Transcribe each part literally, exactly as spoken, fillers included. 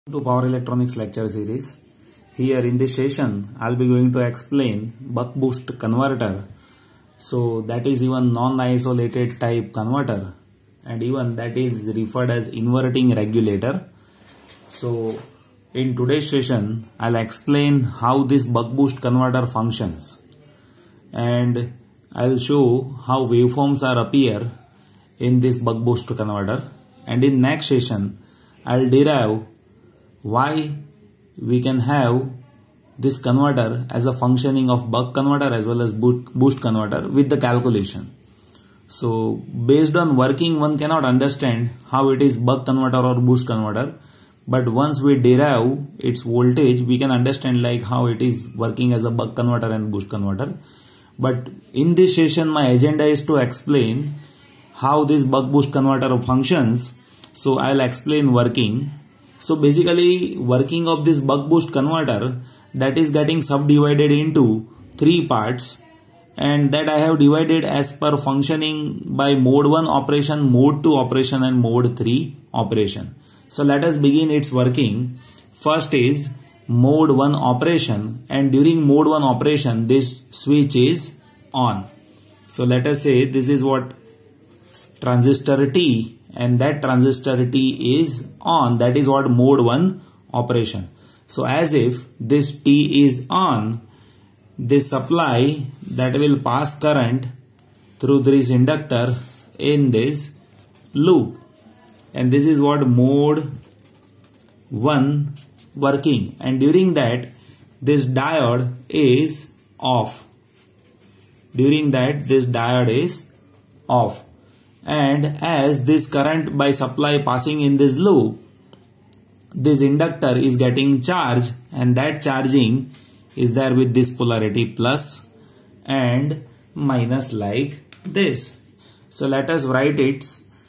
To Power Electronics lecture series. Here in this session I'll be going to explain buck boost converter. So that is even non-isolated type converter, and even that is referred as inverting regulator. So in today's session I'll explain how this buck boost converter functions, and I'll show how waveforms are appear in this buck boost converter, and in next session I'll derive why we can have this converter as a functioning of buck converter as well as boost converter with the calculation. So based on working, one cannot understand how it is buck converter or boost converter, but once we derive its voltage we can understand like how it is working as a buck converter and boost converter. But in this session my agenda is to explain how this buck boost converter functions. So I'll explain working. So basically working of this buck boost converter, that is getting subdivided into three parts, and that I have divided as per functioning by mode one operation, mode two operation and mode three operation. So let us begin its working. First is mode one operation, and during mode one operation this switch is on. So let us say this is what transistor T, and that transistor T is on. That is what mode one operation. So as if this T is on, this supply that will pass current through this inductor in this loop, and this is what mode one working, and during that this diode is off. During that this diode is off. And as this current by supply passing in this loop, this inductor is getting charged, and that charging is there with this polarity plus and minus like this. So let us write it.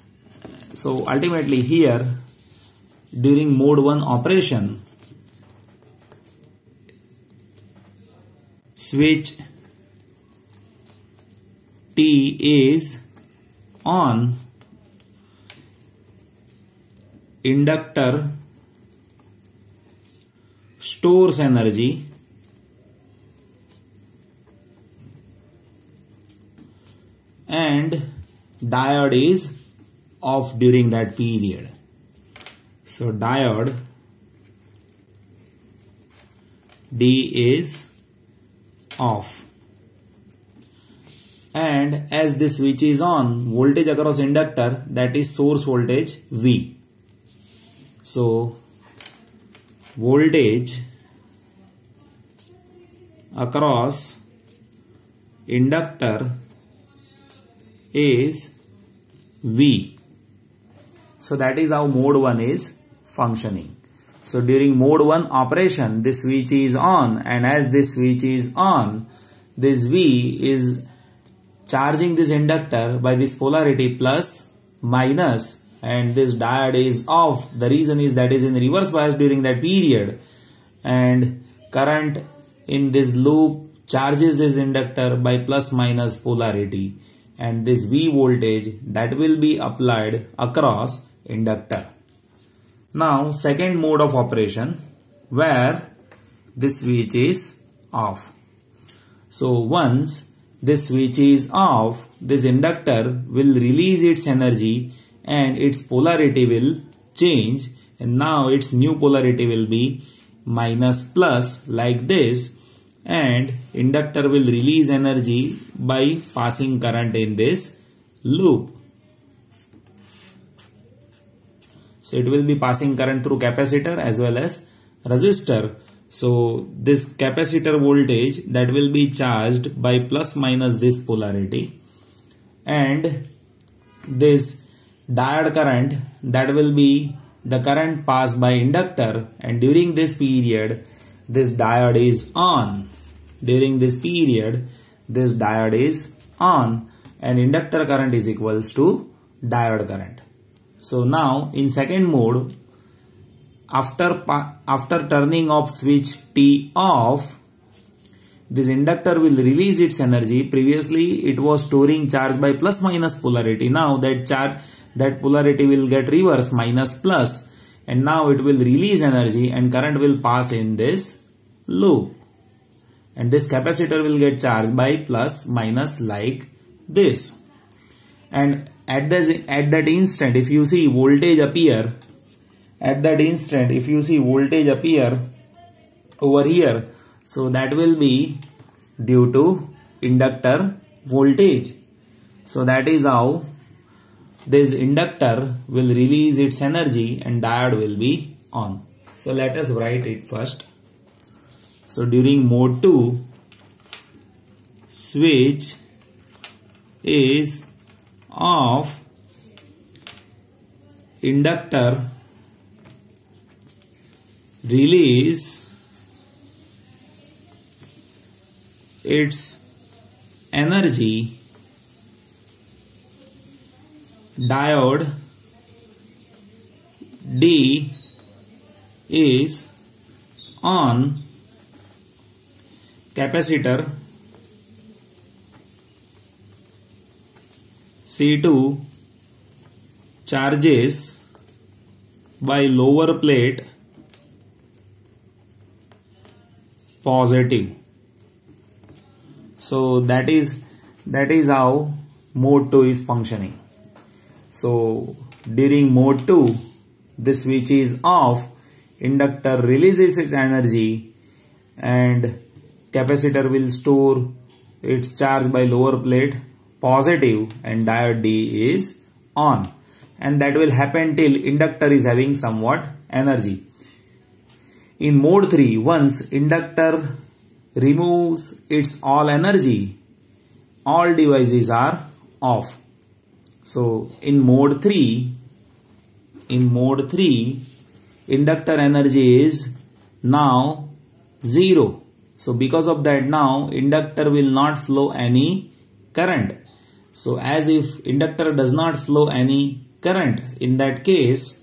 So ultimately here during mode one operation, switch T is on, inductor stores energy, and diode is off during that period. So diode D is off. And as this switch is on, voltage across inductor, that is source voltage V. So voltage across inductor is V. So that is how mode one is functioning. So during mode one operation this switch is on, and as this switch is on, this V is charging this inductor by this polarity plus minus, and this diode is off. The reason is that is in reverse bias during that period, and current in this loop charges this inductor by plus minus polarity, and this V voltage that will be applied across inductor. Now second mode of operation where this switch is off. So once this switch is off, this inductor will release its energy and its polarity will change, and now its new polarity will be minus plus like this, and inductor will release energy by passing current in this loop. So it will be passing current through capacitor as well as resistor. So this capacitor voltage that will be charged by plus minus this polarity, and this diode current that will be the current passed by inductor, and during this period this diode is on. During this period this diode is on, and inductor current is equals to diode current. So now in second mode, After, after turning off switch T off, this inductor will release its energy. Previously it was storing charge by plus minus polarity. Now that charge, that polarity will get reversed, minus plus, and now it will release energy and current will pass in this loop. And this capacitor will get charged by plus minus like this. And at, this, at that instant, if you see voltage appear, at that instant, if you see voltage appear over here, so that will be due to inductor voltage. So that is how this inductor will release its energy and diode will be on. So let us write it first. So during mode two, switch is off, inductor release its energy, diode D is on, capacitor C two charges by lower plate positive. So that is that is how mode two is functioning. So during mode two, the switch is off, inductor releases its energy and capacitor will store its charge by lower plate positive and diode D is on, and that will happen till inductor is having somewhat energy. In mode three, once inductor removes its all energy, all devices are off. So in mode three, in mode three, inductor energy is now zero. So because of that, now inductor will not flow any current. So as if inductor does not flow any current, in that case,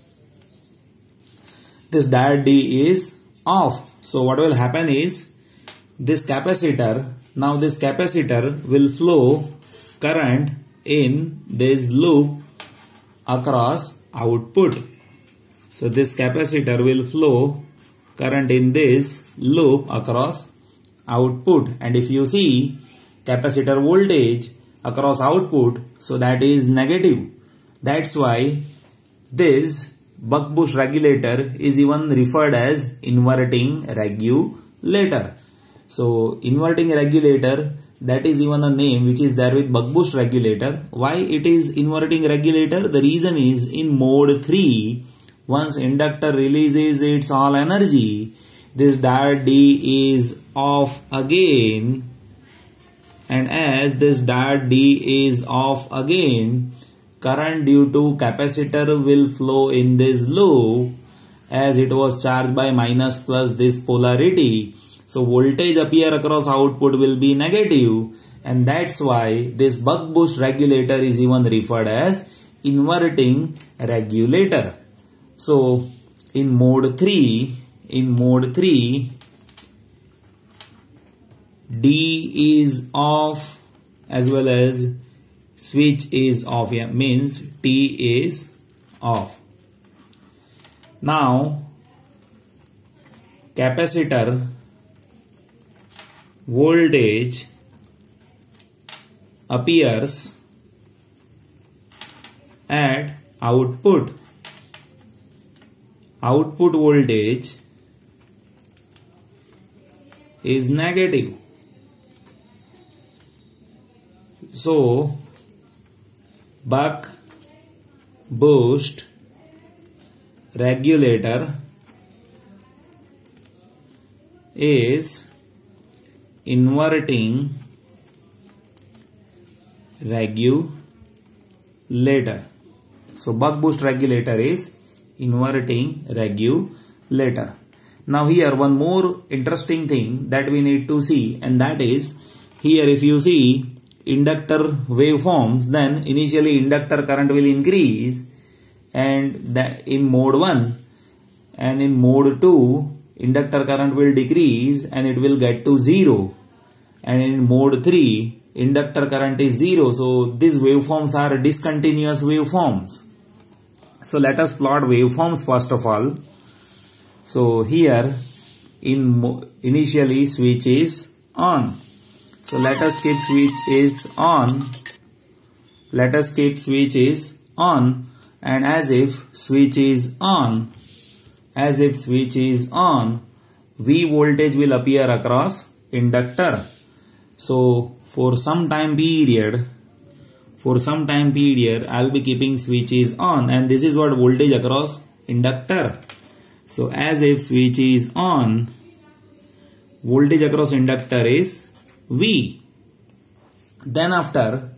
this diode D is off. So what will happen is, this capacitor, now this capacitor will flow current in this loop across output. So this capacitor will flow current in this loop across output, and if you see capacitor voltage across output, so that is negative. That's why this buck boost regulator is even referred as inverting regulator. So inverting regulator, that is even a name which is there with buck boost regulator. Why it is inverting regulator? The reason is, in mode three, once inductor releases its all energy, this diode D is off again, and as this diode D is off again, current due to capacitor will flow in this loop as it was charged by minus plus this polarity. So voltage appear across output will be negative, and that's why this buck boost regulator is even referred as inverting regulator. So in mode three, in mode three, D is off as well as switch is off, yeah, means T is off. Now capacitor voltage appears at output. Output voltage is negative. So buck boost regulator is inverting regulator. So buck boost regulator is inverting regulator. Now here one more interesting thing that we need to see, and that is, here if you see inductor waveforms, then initially inductor current will increase, and that in mode one, and in mode two inductor current will decrease and it will get to zero, and in mode three inductor current is zero. So these waveforms are discontinuous waveforms. So let us plot waveforms first of all. So here in initially switch is on. So let us keep switch is on. Let us keep switch is on, and as if switch is on, as if switch is on, V voltage will appear across inductor. So for some time period, for some time period, I'll be keeping switch is on, and this is what voltage across inductor. So as if switch is on, voltage across inductor is V. Then after,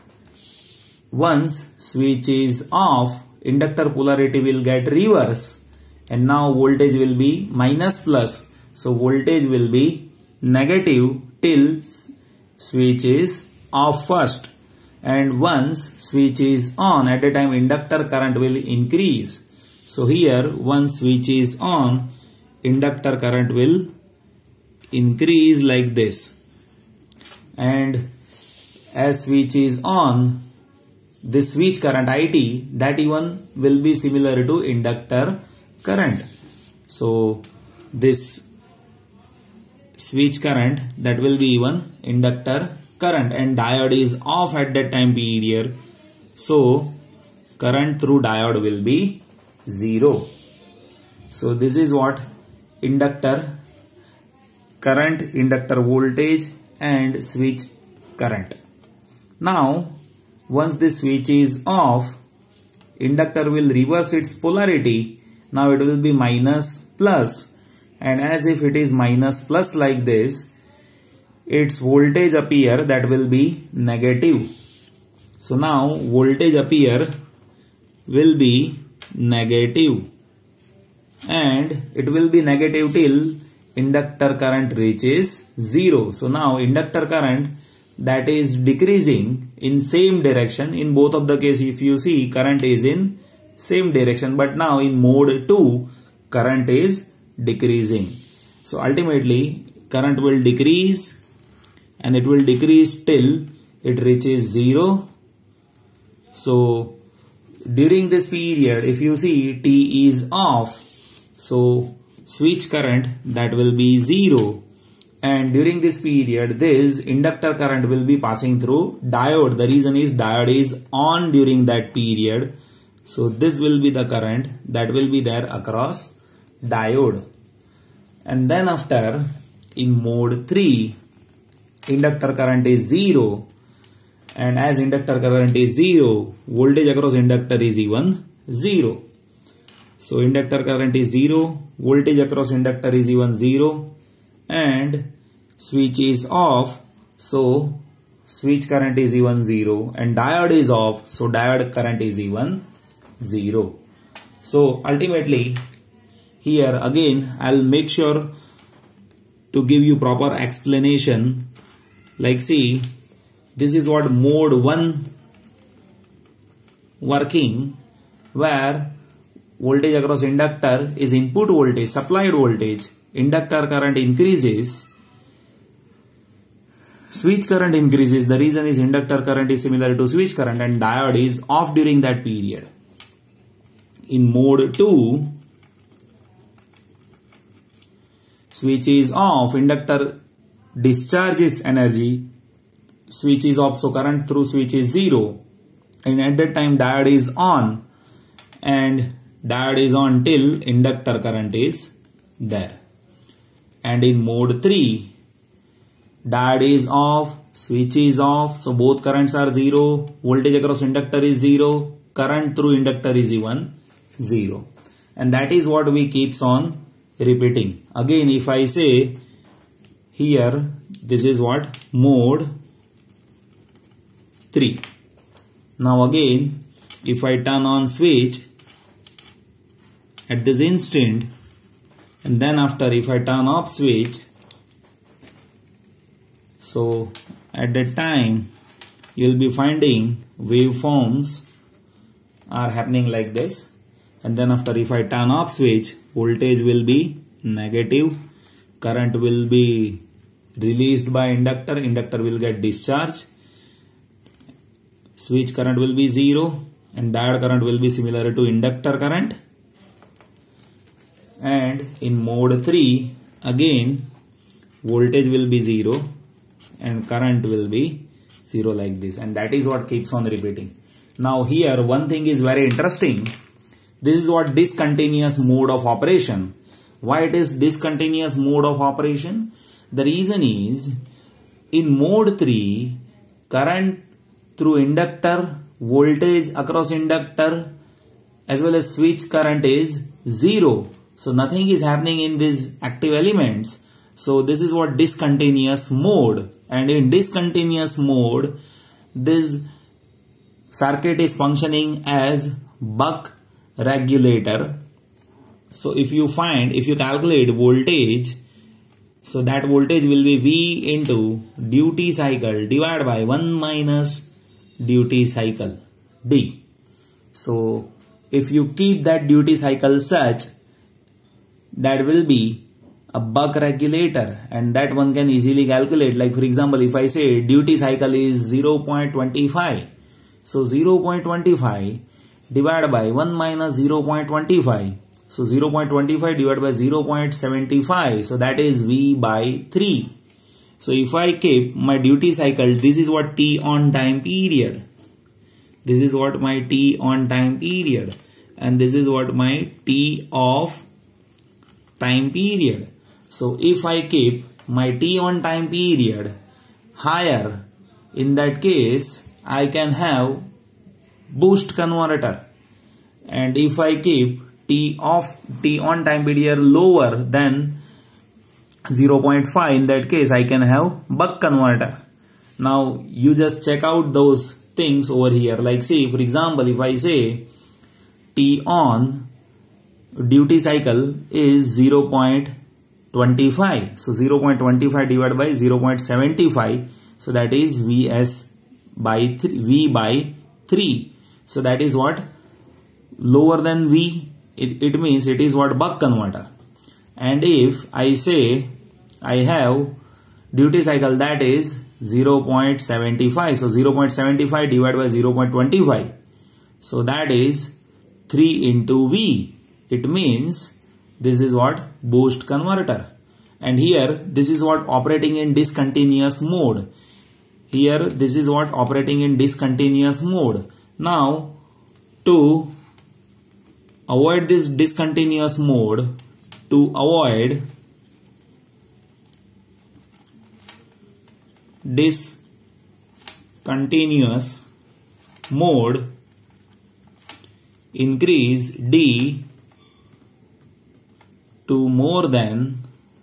once switch is off, inductor polarity will get reverse, and now voltage will be minus plus. So voltage will be negative till switch is off first, and once switch is on, at the time inductor current will increase. So here once switch is on, inductor current will increase like this, and as switch is on, this switch current I T, that even will be similar to inductor current. So this switch current, that will be even inductor current, and diode is off at that time period. So current through diode will be zero. So this is what inductor current, inductor voltage and switch current. Now once this switch is off, inductor will reverse its polarity. Now it will be minus plus, and as if it is minus plus like this, its voltage appear, that will be negative. So now voltage appear will be negative, and it will be negative till inductor current reaches zero. So now inductor current, that is decreasing in same direction. In both of the case, if you see, current is in same direction, but now in mode two, current is decreasing. So ultimately current will decrease, and it will decrease till it reaches zero. So during this period, if you see, T is off, so switch current, that will be zero, and during this period this inductor current will be passing through diode. The reason is diode is on during that period, so this will be the current that will be there across diode. And then after, in mode three, inductor current is zero, and as inductor current is zero, voltage across inductor is even zero. So inductor current is zero, voltage across inductor is even zero, and switch is off, so switch current is even zero, and diode is off, so diode current is even zero. So ultimately here again I'll make sure to give you proper explanation. Like see, this is what mode one working, where voltage across inductor is input voltage, supplied voltage, inductor current increases, switch current increases. The reason is inductor current is similar to switch current, and diode is off during that period. In mode two, switch is off, inductor discharges energy, switch is off, so current through switch is zero, and at that time diode is on, and diode is on till inductor current is there. And in mode three, diode is off, switch is off, so both currents are zero, voltage across inductor is zero, current through inductor is even zero. And that is what we keeps on repeating. Again, if I say here, this is what mode three. Now again, if I turn on switch at this instant, and then after if I turn off switch, so at that time you will be finding waveforms are happening like this, and then after if I turn off switch, voltage will be negative, current will be released by inductor, inductor will get discharged, switch current will be zero, and diode current will be similar to inductor current. And in mode three, again voltage will be zero and current will be zero like this, and that is what keeps on repeating. Now here one thing is very interesting. This is what discontinuous mode of operation. Why it is discontinuous mode of operation? The reason is in mode three, current through inductor, voltage across inductor as well as switch current is zero. So nothing is happening in these active elements. So this is what discontinuous mode, and in discontinuous mode this circuit is functioning as buck regulator. So if you find, if you calculate voltage, so that voltage will be V into duty cycle divided by one minus duty cycle D. So if you keep that duty cycle such, that will be a buck regulator, and that one can easily calculate. Like for example, if I say duty cycle is zero point two five, so zero point two five divided by one minus zero point two five, so zero point two five divided by zero point seven five, so that is V by three. So if I keep my duty cycle, this is what T on time period, this is what my T on time period, and this is what my T off time period. So if I keep my T on time period higher, in that case I can have boost converter, and if I keep T off T on time period lower than zero point five, in that case I can have buck converter. Now you just check out those things over here. Like say for example, if I say T on duty cycle is zero point two five, so zero point two five divided by zero point seven five, so that is Vs by three, V by three. So that is what lower than V, it, it means it is what buck converter. And if I say I have duty cycle that is zero point seven five, so zero point seven five divided by zero point two five, so that is three into V. It means this is what boost converter. And here this is what operating in discontinuous mode. Here this is what operating in discontinuous mode. Now to avoid this discontinuous mode, to avoid discontinuous mode, increase D to more than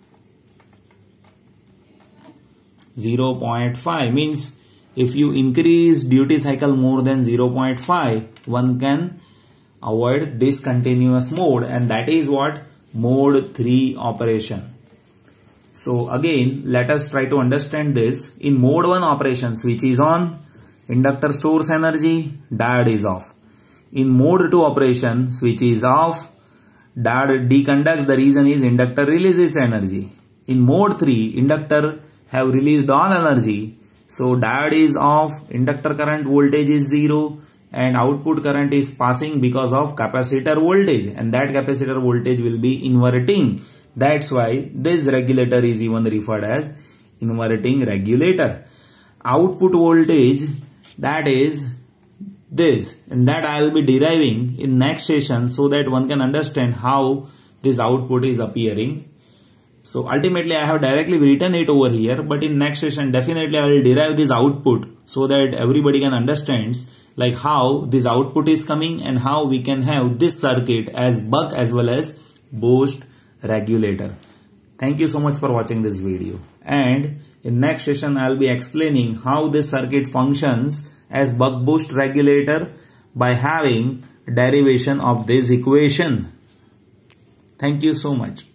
zero point five, means if you increase duty cycle more than zero point five, one can avoid discontinuous mode, and that is what mode three operation. So again, let us try to understand this. In mode one operation, switch is on, inductor stores energy, diode is off. In mode two operation, switch is off, diode deconducts, the reason is inductor releases energy. In mode three, inductor have released all energy, so diode is off, inductor current voltage is zero, and output current is passing because of capacitor voltage, and that capacitor voltage will be inverting. That's why this regulator is even referred as inverting regulator. Output voltage, that is this, and that I will be deriving in next session so that one can understand how this output is appearing. So ultimately I have directly written it over here, but in next session definitely I will derive this output so that everybody can understand like how this output is coming and how we can have this circuit as buck as well as boost regulator. Thank you so much for watching this video, and in next session I will be explaining how this circuit functions as buck boost regulator by having derivation of this equation. Thank you so much.